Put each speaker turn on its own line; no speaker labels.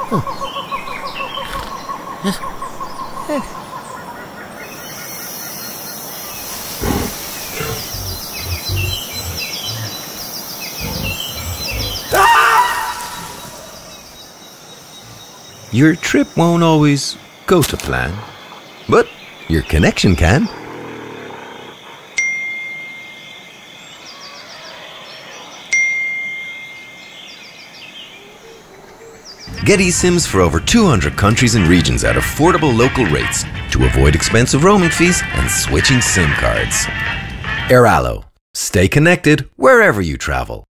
Your trip won't always go to plan, but your connection can. Get eSIMs for over 200 countries and regions at affordable local rates to avoid expensive roaming fees and switching SIM cards. Airalo. Stay connected wherever you travel.